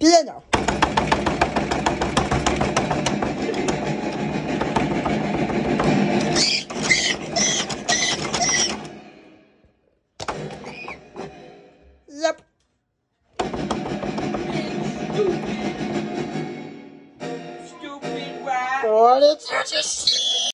piano. Yep. Stupid rat. What did you just